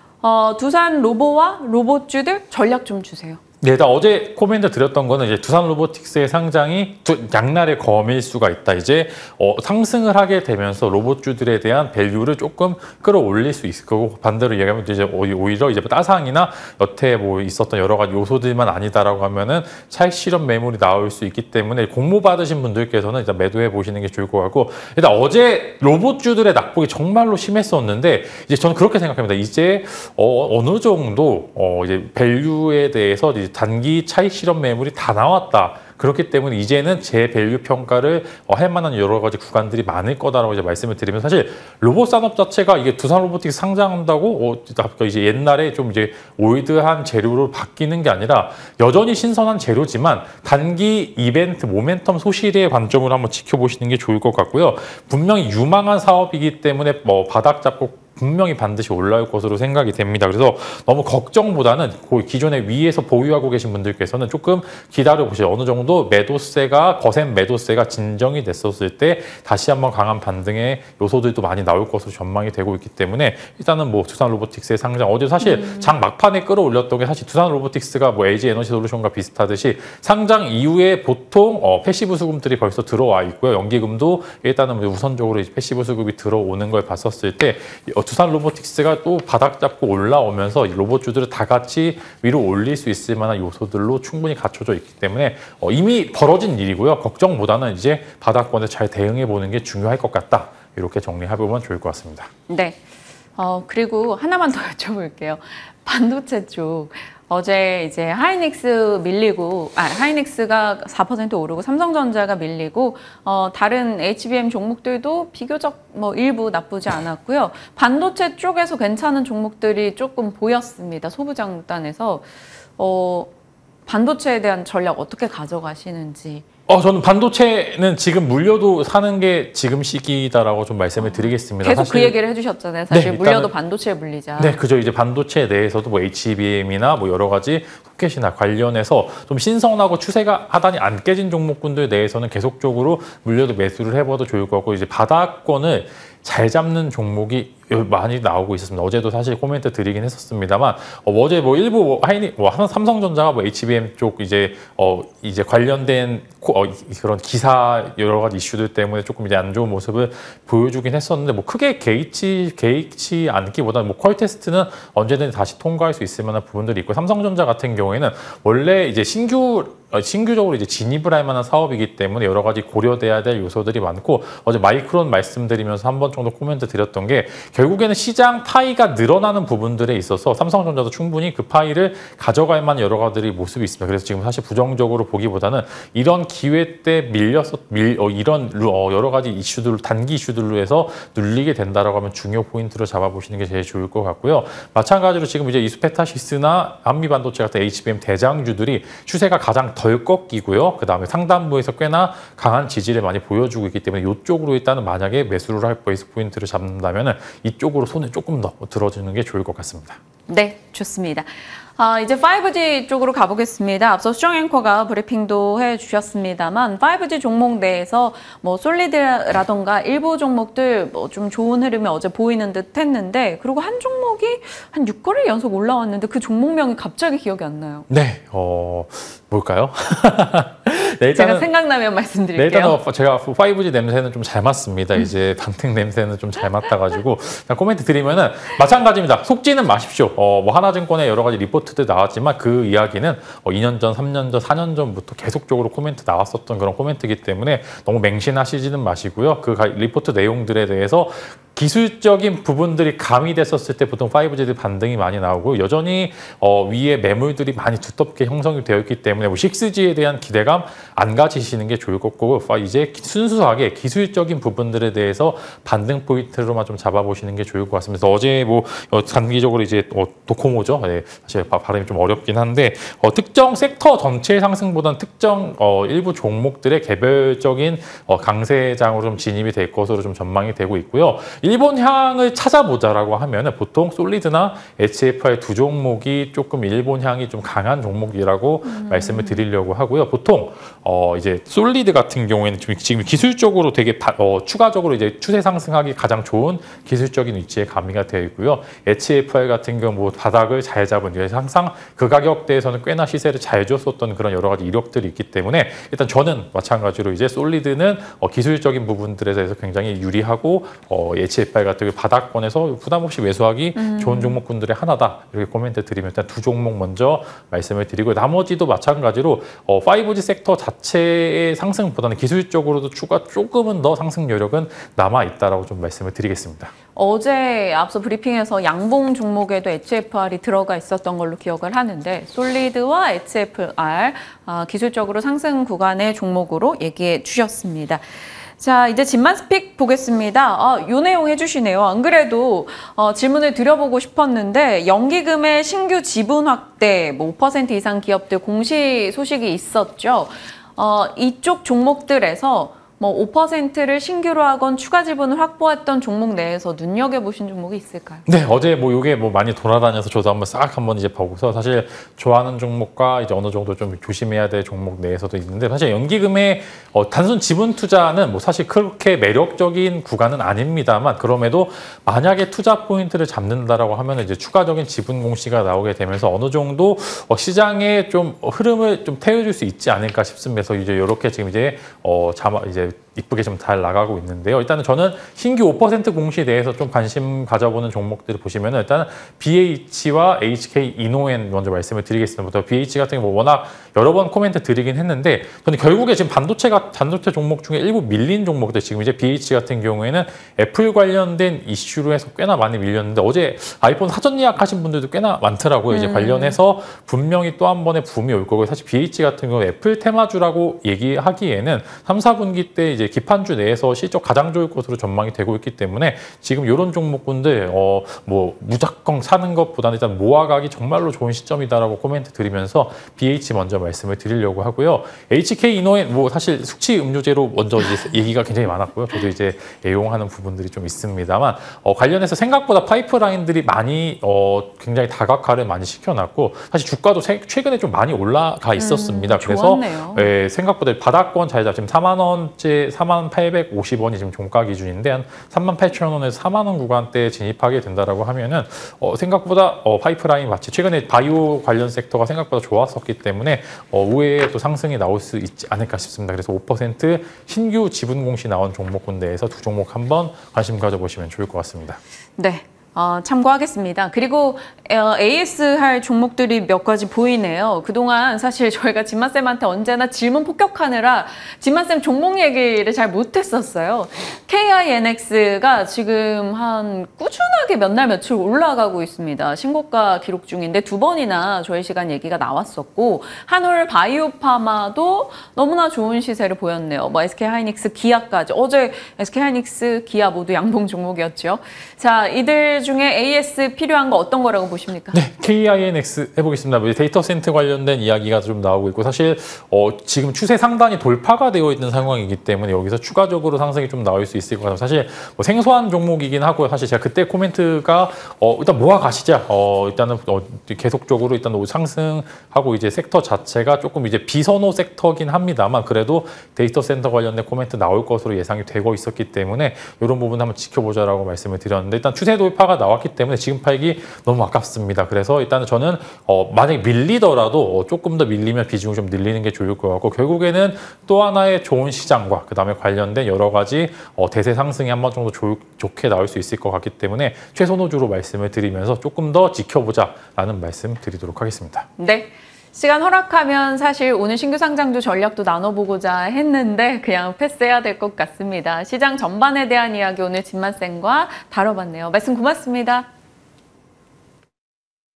Speaker 1: 두산 로봇과 로봇주들 전략 좀 주세요.
Speaker 3: 네, 일단 어제 코멘트 드렸던 거는 이제 두산 로보틱스의 상장이 양날의 검일 수가 있다. 이제 상승을 하게 되면서 로봇주들에 대한 밸류를 조금 끌어올릴 수 있을 거고 반대로 얘기하면 이제 오히려 이제 따상이나 여태 뭐 있었던 여러 가지 요소들만 아니다라고 하면은 차익 실현 매물이 나올 수 있기 때문에 공모 받으신 분들께서는 일단 매도해 보시는 게 좋을 것 같고 일단 어제 로봇주들의 낙폭이 정말로 심했었는데 이제 저는 그렇게 생각합니다. 이제 어느 정도 이제 밸류에 대해서 이제 단기 차익 실현 매물이 다 나왔다. 그렇기 때문에 이제는 재밸류 평가를 할 만한 여러 가지 구간들이 많을 거다라고 이제 말씀을 드리면 사실 로봇 산업 자체가 이게 두산 로보틱스 상장한다고 이제 옛날에 좀 이제 올드한 재료로 바뀌는 게 아니라 여전히 신선한 재료지만 단기 이벤트 모멘텀 소실의 관점으로 한번 지켜보시는 게 좋을 것 같고요. 분명히 유망한 사업이기 때문에 뭐 바닥 잡고 분명히 반드시 올라올 것으로 생각이 됩니다. 그래서 너무 걱정보다는 기존에 위에서 보유하고 계신 분들께서는 조금 기다려보시죠. 어느 정도 매도세가 거센 매도세가 진정이 됐었을 때 다시 한번 강한 반등의 요소들도 많이 나올 것으로 전망이 되고 있기 때문에 일단은 뭐 두산 로보틱스의 상장 어제 사실 장 막판에 끌어올렸던 게 사실 두산 로보틱스가 뭐 LG 에너지 솔루션과 비슷하듯이 상장 이후에 보통 패시브 수급들이 벌써 들어와 있고요. 연기금도 일단은 우선적으로 패시브 수급이 들어오는 걸 봤었을 때 두산 로보틱스가 또 바닥 잡고 올라오면서 로봇주들을 다 같이 위로 올릴 수 있을 만한 요소들로 충분히 갖춰져 있기 때문에 이미 벌어진 일이고요. 걱정보다는 이제 바닥권에 잘 대응해 보는 게 중요할 것 같다. 이렇게 정리해보면 좋을 것 같습니다.
Speaker 1: 네. 그리고 하나만 더 여쭤볼게요. 반도체 쪽. 어제 이제 하이닉스 밀리고, 하이닉스가 4% 오르고 삼성전자가 밀리고, 다른 HBM 종목들도 비교적 뭐 일부 나쁘지 않았고요. 반도체 쪽에서 괜찮은 종목들이 조금 보였습니다. 소부장단에서. 반도체에 대한 전략 어떻게 가져가시는지.
Speaker 3: 저는 반도체는 지금 물려도 사는 게 지금 시기다라고 좀 말씀을 드리겠습니다.
Speaker 1: 계속
Speaker 3: 사실,
Speaker 1: 그 얘기를 해주셨잖아요. 사실
Speaker 3: 네,
Speaker 1: 물려도 반도체에 물리자.
Speaker 3: 네, 그죠. 이제 반도체 내에서도 뭐 HBM이나 뭐 여러 가지 소켓이나 관련해서 좀 신선하고 추세가 하단이 안 깨진 종목군들 내에서는 계속적으로 물려도 매수를 해봐도 좋을 것 같고 이제 바닥권을 잘 잡는 종목이 많이 나오고 있었습니다. 어제도 사실 코멘트 드리긴 했었습니다만 어제 뭐 일부 삼성전자가 뭐 HBM 쪽 이제 관련된 그런 기사 여러 가지 이슈들 때문에 조금 이제 안 좋은 모습을 보여주긴 했었는데 뭐 크게 개의치 않기보다는 뭐 퀄 테스트는 언제든 다시 통과할 수 있을 만한 부분들이 있고 삼성전자 같은 경우에는 원래 이제 신규적으로 이제 진입을 할 만한 사업이기 때문에 여러 가지 고려돼야 될 요소들이 많고 어제 마이크론 말씀드리면서 한 번 정도 코멘트 드렸던 게 결국에는 시장 파이가 늘어나는 부분들에 있어서 삼성전자도 충분히 그 파이를 가져갈 만한 여러 가지 모습이 있습니다. 그래서 지금 사실 부정적으로 보기보다는 이런 기회 때 이런 여러 가지 이슈들 단기 이슈들로 해서 눌리게 된다라고 하면 중요 포인트로 잡아보시는 게 제일 좋을 것 같고요. 마찬가지로 지금 이제 이수페타시스나 한미반도체 같은 HBM 대장주들이 추세가 가장 덜 꺾이고요. 그 다음에 상단부에서 꽤나 강한 지지를 많이 보여주고 있기 때문에 이쪽으로 일단은 만약에 매수를 할 베이스 포인트를 잡는다면은 이쪽으로 손을 조금 더 들어주는 게 좋을 것 같습니다.
Speaker 1: 네, 좋습니다. 이제 5G 쪽으로 가보겠습니다. 앞서 수정 앵커가 브리핑도 해주셨습니다만 5G 종목 내에서 뭐 솔리드라던가 일부 종목들 뭐 좀 좋은 흐름이 어제 보이는 듯 했는데 그리고 한 종목이 한 6거래일 연속 올라왔는데 그 종목명이 갑자기 기억이 안 나요.
Speaker 3: 네, 뭘까요? 네,
Speaker 1: 제가 생각나면 말씀드릴게요.
Speaker 3: 네, 일단 제가 5G 냄새는 좀 잘 맡습니다. 이제 반등 냄새는 좀 잘 맡아가지고 코멘트 드리면은 마찬가지입니다. 속지는 마십시오. 뭐 하나증권에 여러 가지 리포트들 나왔지만 그 이야기는 2년 전, 3년 전, 4년 전부터 계속적으로 코멘트 나왔었던 그런 코멘트이기 때문에 너무 맹신하시지는 마시고요. 그 리포트 내용들에 대해서 기술적인 부분들이 가미됐었을 때 보통 5G들 반등이 많이 나오고 여전히 위에 매물들이 많이 두텁게 형성이 되어 있기 때문에 뭐 6G에 대한 기대감 안 가지시는 게 좋을 것 같고 이제 순수하게 기술적인 부분들에 대해서 반등 포인트로만 좀 잡아보시는 게 좋을 것 같습니다. 어제 뭐 단기적으로 이제 도코모죠. 네, 사실 발음이 좀 어렵긴 한데 특정 섹터 전체의 상승보다는 특정 일부 종목들의 개별적인 강세장으로 좀 진입이 될 것으로 좀 전망이 되고 있고요. 일본향을 찾아보자라고 하면 보통 솔리드나 HFI 두 종목이 조금 일본향이 좀 강한 종목이라고 말씀을 드리려고 하고요. 보통 이제 솔리드 같은 경우에는 지금 기술적으로 되게 추가적으로 이제 추세 상승하기 가장 좋은 기술적인 위치에 가미가 되어 있고요. HFI 같은 경우 뭐 바닥을 잘 잡은 항상 그 가격대에서는 꽤나 시세를 잘 줬었던 그런 여러 가지 이력들이 있기 때문에 일단 저는 마찬가지로 이제 솔리드는 기술적인 부분들에 대해서 굉장히 유리하고 HFI 같은 그 바닥권에서 부담 없이 매수하기 좋은 종목군들의 하나다. 이렇게 코멘트 드리면 일단 두 종목 먼저 말씀을 드리고 나머지도 마찬가지로 5G 섹터 자체의 상승보다는 기술적으로도 조금은 더 상승 여력은 남아 있다라고 좀 말씀을 드리겠습니다.
Speaker 1: 어제 앞서 브리핑에서 양봉 종목에도 HFR이 들어가 있었던 걸로 기억을 하는데 솔리드와 HFR 기술적으로 상승 구간의 종목으로 얘기해 주셨습니다. 자, 이제 집만스픽 보겠습니다. 요 내용 해주시네요. 안 그래도 질문을 드려보고 싶었는데 연기금의 신규 지분 확대, 뭐 5% 이상 기업들 공시 소식이 있었죠. 이쪽 종목들에서 뭐 5%를 신규로 하건 추가 지분을 확보했던 종목 내에서 눈여겨보신 종목이 있을까요?
Speaker 3: 네, 어제 뭐 이게 뭐 많이 돌아다녀서 저도 한번 이제 보고서 사실 좋아하는 종목과 이제 어느 정도 좀 조심해야 될 종목 내에서도 있는데 사실 연기금의 단순 지분 투자는 뭐 사실 그렇게 매력적인 구간은 아닙니다만 그럼에도 만약에 투자 포인트를 잡는다라고 하면 이제 추가적인 지분 공시가 나오게 되면서 어느 정도 시장의 좀 흐름을 좀 태워줄 수 있지 않을까 싶습니다. 그래서 이제 이렇게 지금 이제 이제 이쁘게 좀 잘 나가고 있는데요. 일단은 저는 신규 5% 공시 내에서 좀 관심 가져보는 종목들을 보시면은 일단 BH와 HK 이노엔 먼저 말씀을 드리겠습니다. BH 같은 경우 워낙 여러 번 코멘트 드리긴 했는데 저는 결국에 지금 반도체 종목 중에 일부 밀린 종목들 지금 이제 BH 같은 경우에는 애플 관련된 이슈로 해서 꽤나 많이 밀렸는데 어제 아이폰 사전 예약하신 분들도 꽤나 많더라고요. 이제 관련해서 분명히 또 한 번의 붐이 올 거고 사실 BH 같은 경우 애플 테마주라고 얘기하기에는 3, 4분기 때 이제 기판주 내에서 실적 가장 좋을 것으로 전망이 되고 있기 때문에 지금 이런 종목군들 뭐 무작정 사는 것보다는 일단 모아가기 정말로 좋은 시점이다라고 코멘트 드리면서 BH 먼저 말씀을 드리려고 하고요. HK 이노엔 뭐 사실 숙취 음료제로 먼저 이제 얘기가 굉장히 많았고요. 저도 이제 애용하는 부분들이 좀 있습니다만 관련해서 생각보다 파이프라인들이 많이 굉장히 다각화를 많이 시켜놨고 사실 주가도 최근에 좀 많이 올라가 있었습니다. 그래서 생각보다 바닥권 자리잡 지금 4만 원째 4,850원이 지금 종가 기준인데 한 38,000원에서 4만 원 구간대에 진입하게 된다라고 하면은 생각보다 파이프라인 마치 최근에 바이오 관련 섹터가 생각보다 좋았었기 때문에 우회에 또 상승이 나올 수 있지 않을까 싶습니다. 그래서 5% 신규 지분 공시 나온 종목군 내에서 두 종목 한번 관심 가져보시면 좋을 것 같습니다.
Speaker 1: 네. 참고하겠습니다. 그리고 AS 할 종목들이 몇 가지 보이네요. 그동안 사실 저희가 진만쌤한테 언제나 질문 폭격하느라 진만쌤 종목 얘기를 잘 못했었어요. KINX가 지금 한 꾸준하게 몇 날 며칠 올라가고 있습니다. 신고가 기록 중인데 두 번이나 저희 시간 얘기가 나왔었고 한올 바이오파마도 너무나 좋은 시세를 보였네요. 뭐 SK하이닉스, 기아까지. 어제 SK하이닉스, 기아 모두 양봉 종목이었죠. 자, 이들 중에 AS 필요한 거 어떤 거라고 보십니까?
Speaker 3: 네, KINX 해보겠습니다. 데이터 센터 관련된 이야기가 좀 나오고 있고 사실 지금 추세 상단이 돌파가 되어 있는 상황이기 때문에 여기서 추가적으로 상승이 좀 나올 수 있을 것 같아요. 사실 뭐 생소한 종목이긴 하고요. 사실 제가 그때 코멘트가 일단 모아 가시자. 일단은 계속적으로 일단 상승하고 이제 섹터 자체가 조금 이제 비선호 섹터긴 합니다만 그래도 데이터 센터 관련된 코멘트 나올 것으로 예상이 되고 있었기 때문에 이런 부분 한번 지켜보자라고 말씀을 드렸는데 일단 추세 돌파가 나왔기 때문에 지금 팔기 너무 아깝습니다. 그래서 일단은 저는 만약에 밀리더라도 조금 더 밀리면 비중을 좀 늘리는 게 좋을 것 같고 결국에는 또 하나의 좋은 시장과 그다음에 관련된 여러 가지 대세 상승이 한 번 정도 좋게 나올 수 있을 것 같기 때문에 최선호주로 말씀을 드리면서 조금 더 지켜보자라는 말씀 드리도록 하겠습니다.
Speaker 1: 네. 시간 허락하면 사실 오늘 신규 상장주 전략도 나눠보고자 했는데 그냥 패스해야 될 것 같습니다. 시장 전반에 대한 이야기 오늘 진만쌤과 다뤄봤네요. 말씀 고맙습니다.